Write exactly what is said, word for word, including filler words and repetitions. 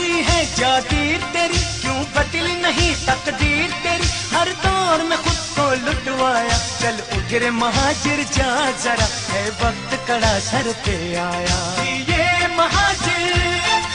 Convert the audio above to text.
कैसी है जागीर तेरी, क्यों बदल नहीं तकदीर तेरी, हर दौर में खुद को लुटवाया। चल उग्र महाजिर जा जरा, है वक्त कड़ा सर पे आया। ये महाजिर